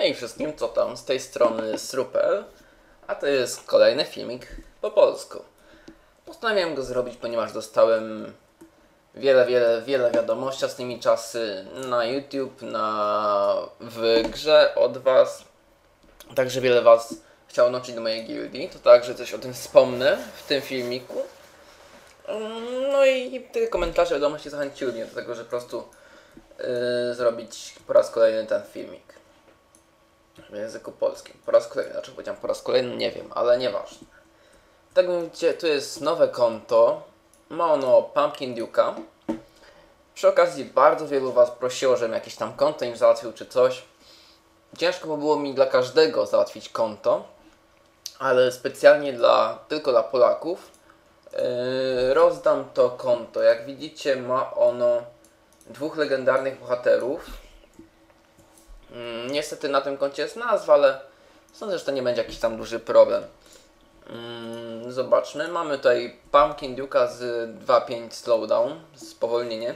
Hej wszystkim, co tam? Z tej strony Srupel, a to jest kolejny filmik po polsku. Postanowiłem go zrobić, ponieważ dostałem wiele wiadomości z tymi czasy na YouTube, w grze od was. Także wiele was chciało dołączyć do mojej gildii, to także coś o tym wspomnę w tym filmiku. No i te komentarze, wiadomości zachęciły mnie do tego, że po prostu zrobić po raz kolejny ten filmik w języku polskim. Po raz kolejny, dlaczego powiedziałem po raz kolejny, nie wiem, ale nieważne. Tak jak widzicie, tu jest nowe konto. Ma ono Pumpkin Duke'a. Przy okazji bardzo wielu was prosiło, żebym jakieś tam konto im załatwił czy coś. Ciężko by było mi dla każdego załatwić konto, ale specjalnie tylko dla Polaków rozdam to konto. Jak widzicie, ma ono 2 legendarnych bohaterów. Niestety na tym koncie jest nazwa, ale sądzę, że to nie będzie jakiś tam duży problem. Zobaczmy. Mamy tutaj Pumpkin Duke'a z 2.5 slowdown, spowolnienie.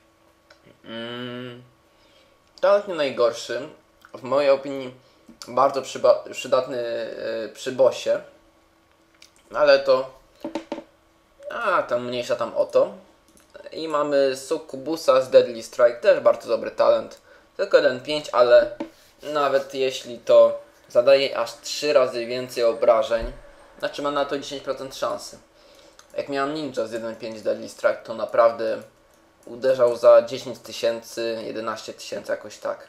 Talent nie najgorszy. W mojej opinii bardzo przydatny przy bossie. Ale to... tam mniejsza tam o to. I mamy Succubusa z Deadly Strike, też bardzo dobry talent. Tylko 1.5, ale nawet jeśli to zadaje aż 3 razy więcej obrażeń, znaczy ma na to 10% szansy. Jak miałem Ninja z 1.5 Deadly Strike, to naprawdę uderzał za 10 000, 11 000, jakoś tak.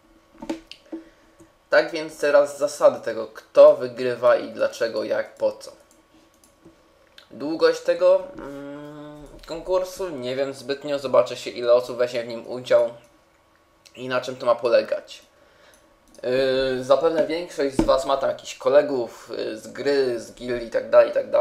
Tak więc teraz zasady tego, kto wygrywa i dlaczego, jak, po co. Długość tego konkursu nie wiem zbytnio, zobaczę się ile osób weźmie w nim udział i na czym to ma polegać. Zapewne większość z was ma tam jakichś kolegów z gry, z gildii itd.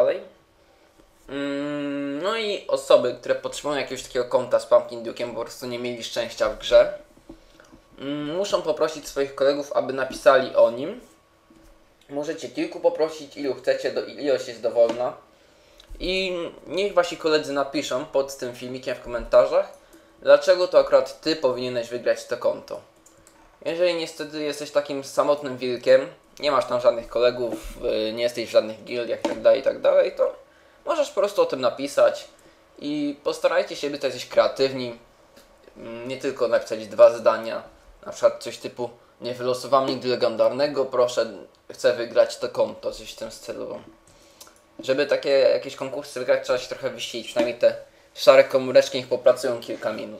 No i osoby, które potrzebują jakiegoś takiego konta z Pumpkin Duke'em, po prostu nie mieli szczęścia w grze, muszą poprosić swoich kolegów, aby napisali o nim. Możecie kilku poprosić, ilu chcecie, ilość jest dowolna. I niech wasi koledzy napiszą pod tym filmikiem w komentarzach, dlaczego to akurat ty powinieneś wygrać to konto. Jeżeli niestety jesteś takim samotnym wilkiem, nie masz tam żadnych kolegów, nie jesteś w żadnych gildiach itd., to możesz po prostu o tym napisać i postarajcie się być jacyś kreatywni. Nie tylko napisać 2 zdania, na przykład coś typu: nie wylosowałem nigdy legendarnego, proszę, chcę wygrać to konto, coś w tym stylu. Żeby takie jakieś konkursy wygrać, trzeba się trochę wysilić, przynajmniej te szare komóreczki niech popracują kilka minut.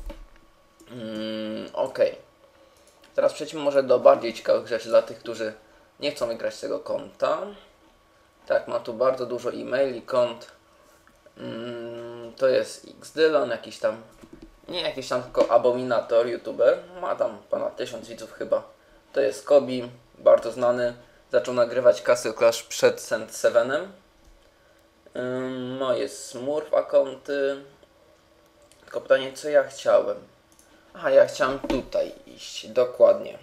Okej. Teraz przejdźmy może do bardziej ciekawych rzeczy dla tych, którzy nie chcą wygrać tego konta. Tak, ma tu bardzo dużo e-maili, kont. To jest Xdylon, jakiś tam, nie jakiś tam, tylko abominator, youtuber. Ma tam ponad 1000 widzów chyba. To jest Kobi, bardzo znany. Zaczął nagrywać Castle Clash przed Sand Sevenem. Moje Smurf akonty. Tylko pytanie, co ja chciałem? Aha, ja chciałem tutaj iść, dokładnie.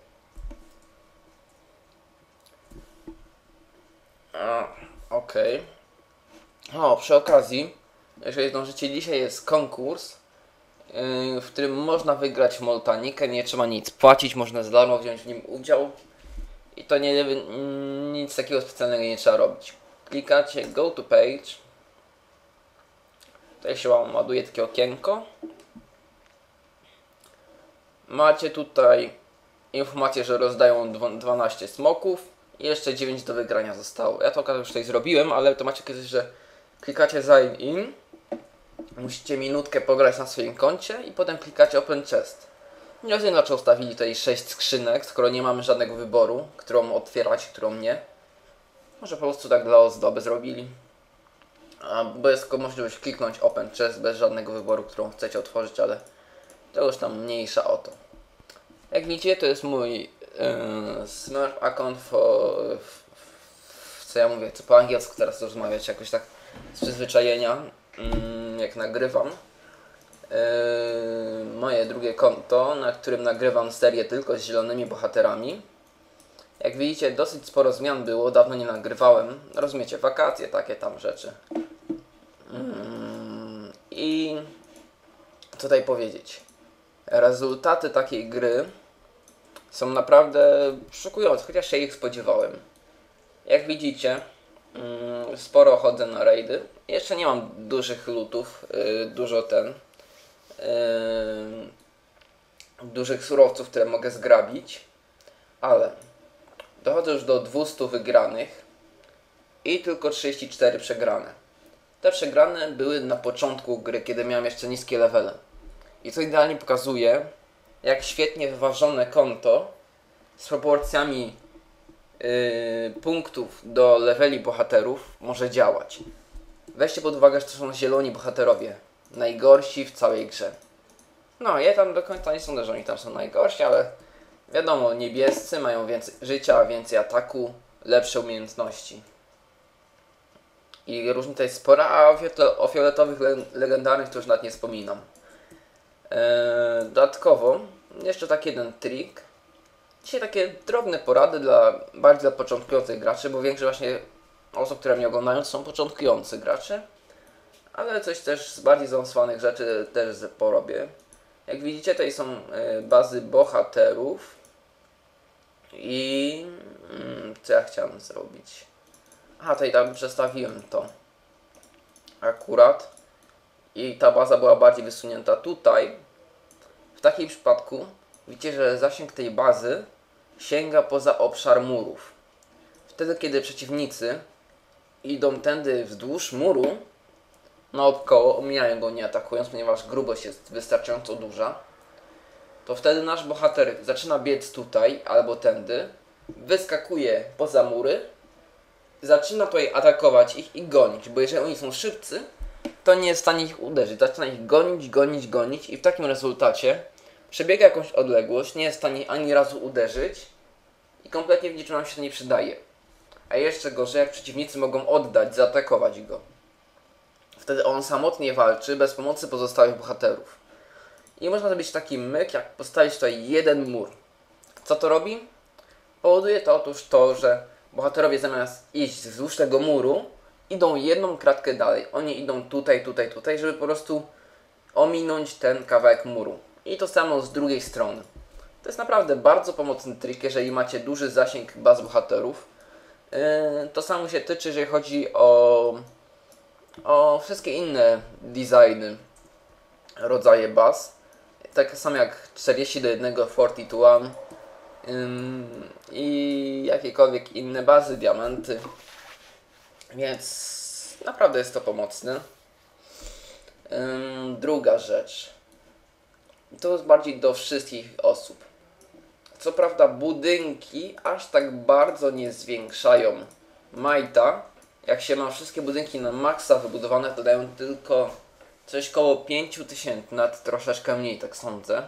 Okej. O, przy okazji, jeżeli zdążycie, dzisiaj jest konkurs, w którym można wygrać Moltanikę, nie trzeba nic płacić, można za darmo wziąć w nim udział. I to nic takiego specjalnego nie trzeba robić. Klikacie Go to Page. Tutaj się wam ładuje takie okienko. Macie tutaj informację, że rozdają 12 smoków i jeszcze 9 do wygrania zostało. Ja to już tutaj zrobiłem, ale to macie kiedyś, że klikacie Sign In. Musicie minutkę pograć na swoim koncie i potem klikacie Open Chest. Nie wiem, dlaczego ustawili tutaj 6 skrzynek, skoro nie mamy żadnego wyboru, którą otwierać, którą nie. Może po prostu tak dla ozdoby zrobili. Bo jest tylko możliwość kliknąć Open Chest bez żadnego wyboru, którą chcecie otworzyć, ale to już tam mniejsza o to. Jak widzicie, to jest mój Smurf account co ja mówię, co po angielsku teraz rozmawiać, jakoś tak z przyzwyczajenia, jak nagrywam. Moje drugie konto, na którym nagrywam serię tylko z zielonymi bohaterami. Jak widzicie, dosyć sporo zmian było, dawno nie nagrywałem. Rozumiecie, wakacje, takie tam rzeczy. I co tutaj powiedzieć? Rezultaty takiej gry są naprawdę szokujące, chociaż się ich spodziewałem. Jak widzicie, sporo chodzę na rajdy. Jeszcze nie mam dużych lootów, dużych surowców, które mogę zgrabić, ale dochodzę już do 200 wygranych i tylko 34 przegrane. Te przegrane były na początku gry, kiedy miałem jeszcze niskie levele. I to idealnie pokazuje, jak świetnie wyważone konto z proporcjami punktów do leveli bohaterów może działać. Weźcie pod uwagę, że to są zieloni bohaterowie. Najgorsi w całej grze. No, ja tam do końca nie sądzę, że oni tam są najgorsi, ale wiadomo, niebiescy mają więcej życia, więcej ataku, lepsze umiejętności. I różnica jest spora, a o fioletowych legendarnych to już nawet nie wspominam. Dodatkowo, jeszcze taki jeden trik. Dzisiaj takie drobne porady bardziej dla początkujących graczy, bo większość właśnie osób, które mnie oglądają, to są początkujący gracze. Ale coś też z bardziej zaawansowanych rzeczy też porobię. Jak widzicie, tutaj są bazy bohaterów. I co ja chciałem zrobić? Aha, tutaj tam przestawiłem to akurat. I ta baza była bardziej wysunięta tutaj. W takim przypadku widzicie, że zasięg tej bazy sięga poza obszar murów. Wtedy, kiedy przeciwnicy idą tędy wzdłuż muru, naokoło, omijają go nie atakując, ponieważ grubość jest wystarczająco duża, to wtedy nasz bohater zaczyna biec tutaj albo tędy, wyskakuje poza mury, zaczyna tutaj atakować ich i gonić, bo jeżeli oni są szybcy, to nie jest w stanie ich uderzyć. Zaczyna ich gonić i w takim rezultacie przebiega jakąś odległość, nie jest w stanie ani razu uderzyć i kompletnie w niczym nam się to nie przydaje. A jeszcze gorzej, jak przeciwnicy mogą oddać, zaatakować go. Wtedy on samotnie walczy, bez pomocy pozostałych bohaterów. I można zrobić taki myk, jak postawić tutaj jeden mur. Co to robi? Powoduje to otóż to, że bohaterowie zamiast iść wzdłuż tego muru, idą jedną kratkę dalej. Oni idą tutaj, żeby po prostu ominąć ten kawałek muru. I to samo z drugiej strony. To jest naprawdę bardzo pomocny trik, jeżeli macie duży zasięg baz bohaterów. To samo się tyczy, jeżeli chodzi o wszystkie inne designy, rodzaje baz. Tak samo jak 40:1, 40:1 i jakiekolwiek inne bazy, diamenty. Więc naprawdę jest to pomocne. Druga rzecz. To jest bardziej do wszystkich osób. Co prawda budynki aż tak bardzo nie zwiększają majta. Jak się ma wszystkie budynki na maksa wybudowane, to dają tylko coś koło 5000, nawet troszeczkę mniej, tak sądzę.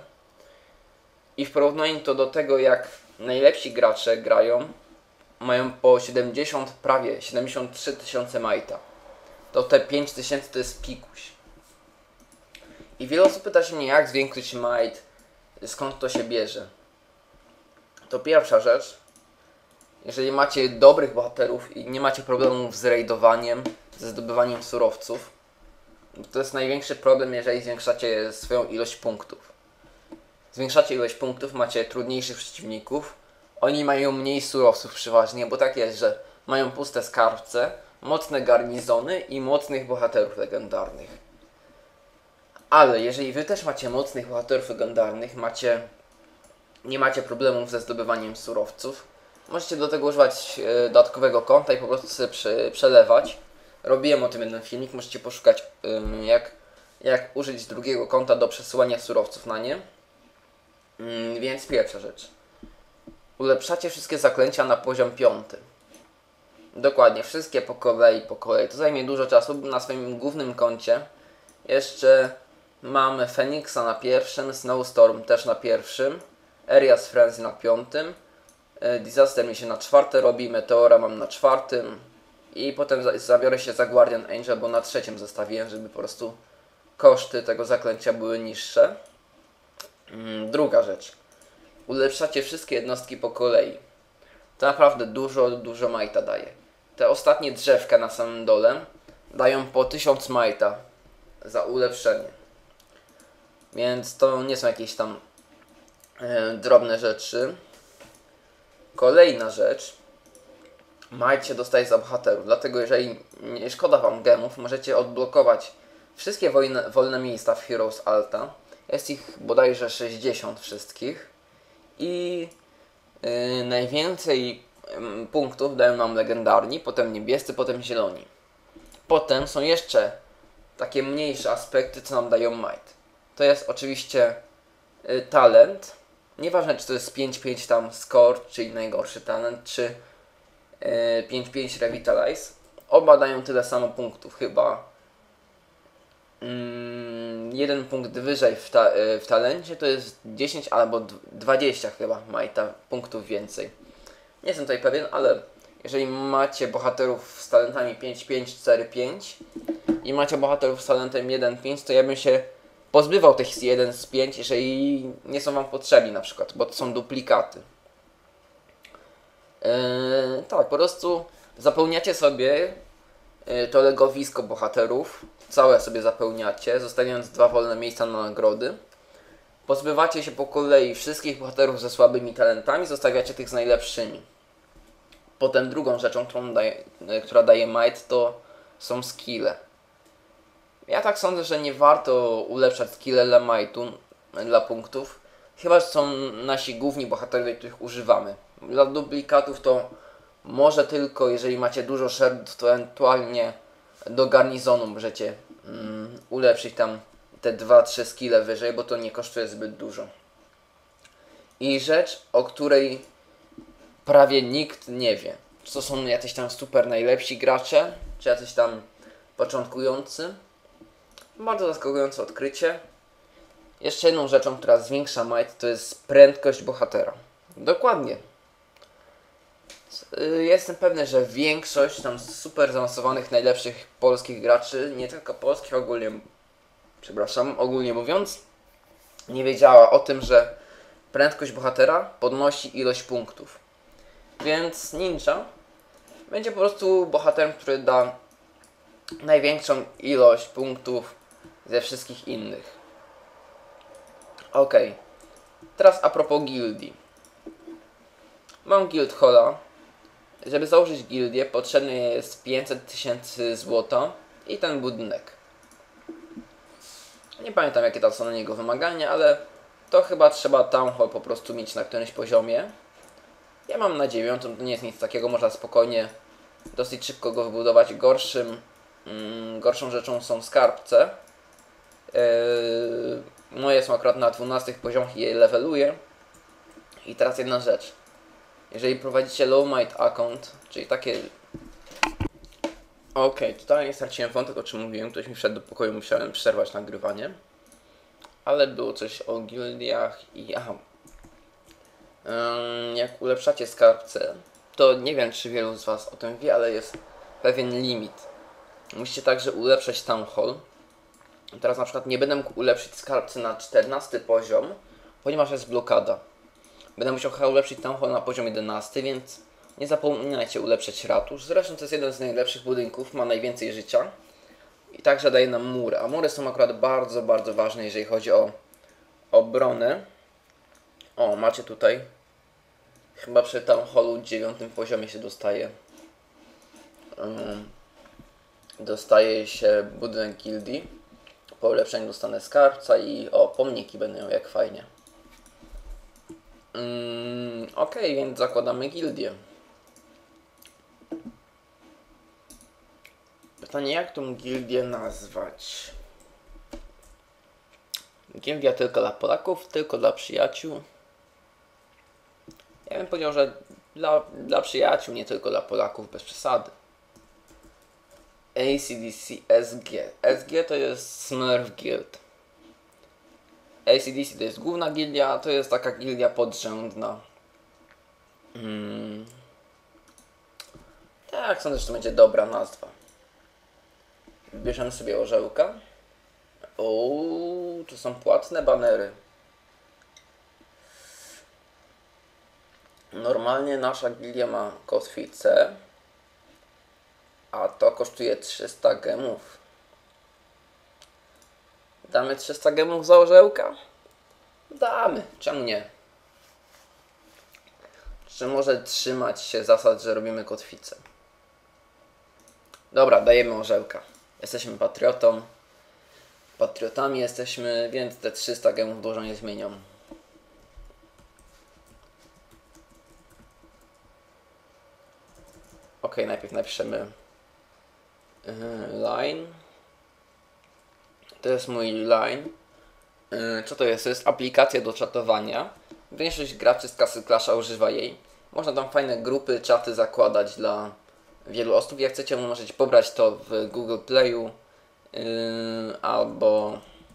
I w porównaniu to do tego, jak najlepsi gracze grają, mają po 70, prawie 73 000 majta. To te 5000 to jest pikuś. I wiele osób pyta się mnie, jak zwiększyć might, skąd to się bierze. To pierwsza rzecz, jeżeli macie dobrych bohaterów i nie macie problemów z raidowaniem, ze zdobywaniem surowców, to jest największy problem, jeżeli zwiększacie swoją ilość punktów. Zwiększacie ilość punktów, macie trudniejszych przeciwników, oni mają mniej surowców przeważnie, bo tak jest, że mają puste skarbce, mocne garnizony i mocnych bohaterów legendarnych. Ale jeżeli wy też macie mocnych bohaterów legendarnych, nie macie problemów ze zdobywaniem surowców, możecie do tego używać dodatkowego konta i po prostu sobie przelewać. Robiłem o tym jeden filmik, możecie poszukać jak użyć drugiego konta do przesyłania surowców na nie. Więc pierwsza rzecz. Ulepszacie wszystkie zaklęcia na poziom 5. Dokładnie, wszystkie po kolei. To zajmie dużo czasu. Na swoim głównym koncie jeszcze mamy Feniksa na 1, Snowstorm też na 1, Area's Frenzy na 5, Disaster mi się na 4 robi, Meteora mam na 4 i potem zabiorę się za Guardian Angel, bo na 3 zostawiłem, żeby po prostu koszty tego zaklęcia były niższe. Druga rzecz. Ulepszacie wszystkie jednostki po kolei. To naprawdę dużo majta daje. Te ostatnie drzewka na samym dole dają po 1000 majta za ulepszenie. Więc to nie są jakieś tam drobne rzeczy. Kolejna rzecz. Might się dostaje za bohaterów, dlatego jeżeli nie szkoda wam gemów, możecie odblokować wszystkie wolne miejsca w Heroes Alta. Jest ich bodajże 60 wszystkich. I najwięcej punktów dają nam legendarni, potem niebiescy, potem zieloni. Potem są jeszcze takie mniejsze aspekty, co nam dają might. To jest oczywiście talent. Nieważne, czy to jest 5-5 tam score, czyli najgorszy talent, czy 5-5 revitalize. Oba dają tyle samo punktów, chyba. Jeden punkt wyżej w talencie to jest 10 albo 20 chyba mighta punktów więcej. Nie jestem tutaj pewien, ale jeżeli macie bohaterów z talentami 5-5, 4-5 i macie bohaterów z talentem 1-5, to ja bym się pozbywał tych 1 z 5, jeżeli nie są wam potrzebni na przykład, bo to są duplikaty. Tak, po prostu zapełniacie sobie to legowisko bohaterów, całe sobie zapełniacie, zostawiając 2 wolne miejsca na nagrody. Pozbywacie się po kolei wszystkich bohaterów ze słabymi talentami, zostawiacie tych z najlepszymi. Potem drugą rzeczą, która daje might, to są skille. Ja tak sądzę, że nie warto ulepszać skille dla mightu, dla punktów, chyba że są nasi główni bohaterowie, których używamy. Dla duplikatów to może tylko, jeżeli macie dużo shardów, to ewentualnie do garnizonu możecie ulepszyć tam te 2-3 skille wyżej, bo to nie kosztuje zbyt dużo. I rzecz, o której prawie nikt nie wie. Czy to są jacyś tam super najlepsi gracze, czy jacyś tam początkujący. Bardzo zaskakujące odkrycie. Jeszcze jedną rzeczą, która zwiększa might, to jest prędkość bohatera. Dokładnie. Jestem pewny, że większość tam super zaawansowanych, najlepszych polskich graczy, nie tylko polskich, ogólnie mówiąc, nie wiedziała o tym, że prędkość bohatera podnosi ilość punktów. Więc ninja będzie po prostu bohaterem, który da największą ilość punktów ze wszystkich innych. Ok. Teraz a propos gildii. Mam guild halla. Żeby założyć gildię potrzebne jest 500 000 złota i ten budynek. Nie pamiętam jakie tam są na niego wymagania, ale to chyba trzeba town hall po prostu mieć na którymś poziomie. Ja mam na 9, to nie jest nic takiego, można spokojnie dosyć szybko go wybudować. Gorszą rzeczą są skarbce. Moje są akurat na 12 poziomach i je leveluję. I teraz jedna rzecz. Jeżeli prowadzicie low might account, czyli takie... Okej, totalnie straciłem wątek, o czym mówiłem. Ktoś mi wszedł do pokoju, musiałem przerwać nagrywanie. Ale było coś o gildiach i... Aha. Jak ulepszacie skarbce, to nie wiem, czy wielu z was o tym wie, ale jest pewien limit. Musicie także ulepszać town hall. Teraz na przykład nie będę mógł ulepszyć skarbce na 14 poziom, ponieważ jest blokada. Będę musiał chyba ulepszyć town hall na poziom 11, więc nie zapominajcie ulepszać ratusz. Zresztą to jest jeden z najlepszych budynków, ma najwięcej życia. I także daje nam mury, a mury są akurat bardzo, bardzo ważne, jeżeli chodzi o obronę. O, macie tutaj. Chyba przy town hallu 9 poziomie się dostaje. Dostaje się budynek gildii. Po ulepszeniu dostanę skarbca i pomniki będą jak fajnie. Ok, więc zakładamy gildię. Pytanie, jak tą gildię nazwać? Gildia tylko dla Polaków, tylko dla przyjaciół. Ja bym powiedział, że dla przyjaciół, nie tylko dla Polaków, bez przesady. ACDC SG. SG to jest Smurf Guild. ACDC to jest główna gildia, to jest taka gildia podrzędna. Tak, sądzę, że to będzie dobra nazwa. Bierzemy sobie orzełka. To są płatne banery. Normalnie nasza gildia ma kotwicę, a to kosztuje 300 gemów. Damy 300 gemów za orzełka? Damy, czemu nie? że może trzymać się zasad, że robimy kotwicę. Dobra, dajemy orzełka. Jesteśmy patriotą. Patriotami jesteśmy, więc te 300 gemów dużo nie zmienią. Ok, najpierw napiszemy line. To jest mój line. Co to jest? To jest aplikacja do czatowania. Większość graczy z kasy Clasha używa jej. Można tam fajne grupy, czaty zakładać dla wielu osób. Jak chcecie, możecie pobrać to w Google Playu albo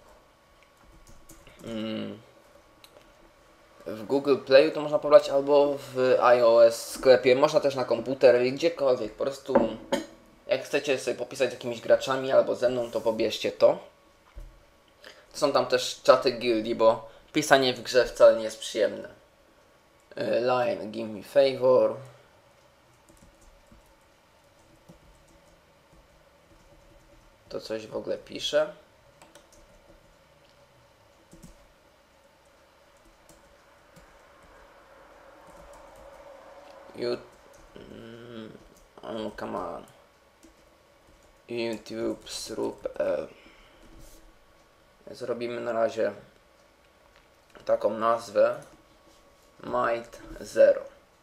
w Google Playu to można pobrać albo w iOS sklepie. Można też na komputer, gdziekolwiek. Po prostu jak chcecie sobie popisać z jakimiś graczami albo ze mną, to pobierzcie to. Są tam też czaty gildii, bo pisanie w grze wcale nie jest przyjemne. Line, give me favor. To coś w ogóle pisze. Come on. YouTube zrób Zrobimy na razie taką nazwę Might 0.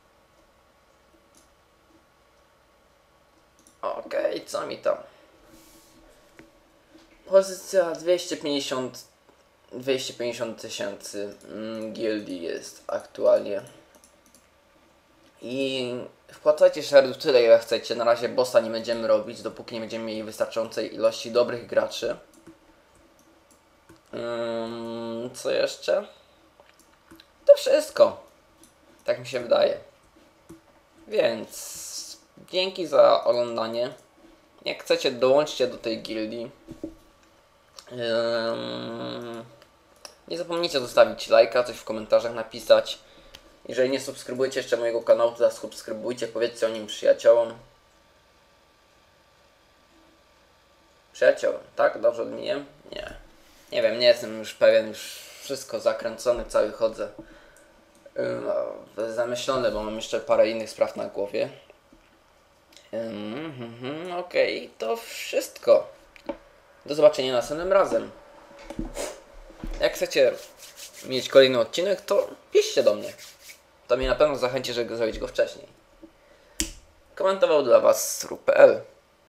Okej, co mi tam? Pozycja 250 tysięcy gildii jest aktualnie. I wpłacajcie shardów tyle, ile chcecie. Na razie bossa nie będziemy robić, dopóki nie będziemy mieli wystarczającej ilości dobrych graczy. Co jeszcze? To wszystko. Tak mi się wydaje. Więc dzięki za oglądanie. Jak chcecie, dołączcie do tej gildii. Nie zapomnijcie zostawić lajka, coś w komentarzach napisać. Jeżeli nie subskrybujecie jeszcze mojego kanału, to zasubskrybujcie, powiedzcie o nim przyjaciołom. Przyjaciołem, tak? Dobrze odmieniłem? Nie. Nie wiem, nie jestem już pewien, już wszystko zakręcony, cały chodzę. Zamyślony, bo mam jeszcze parę innych spraw na głowie. Okej, to wszystko. Do zobaczenia następnym razem. Jak chcecie mieć kolejny odcinek, to piszcie do mnie. To mnie na pewno zachęci, żeby zrobić go wcześniej. Komentował dla Was Sru.pl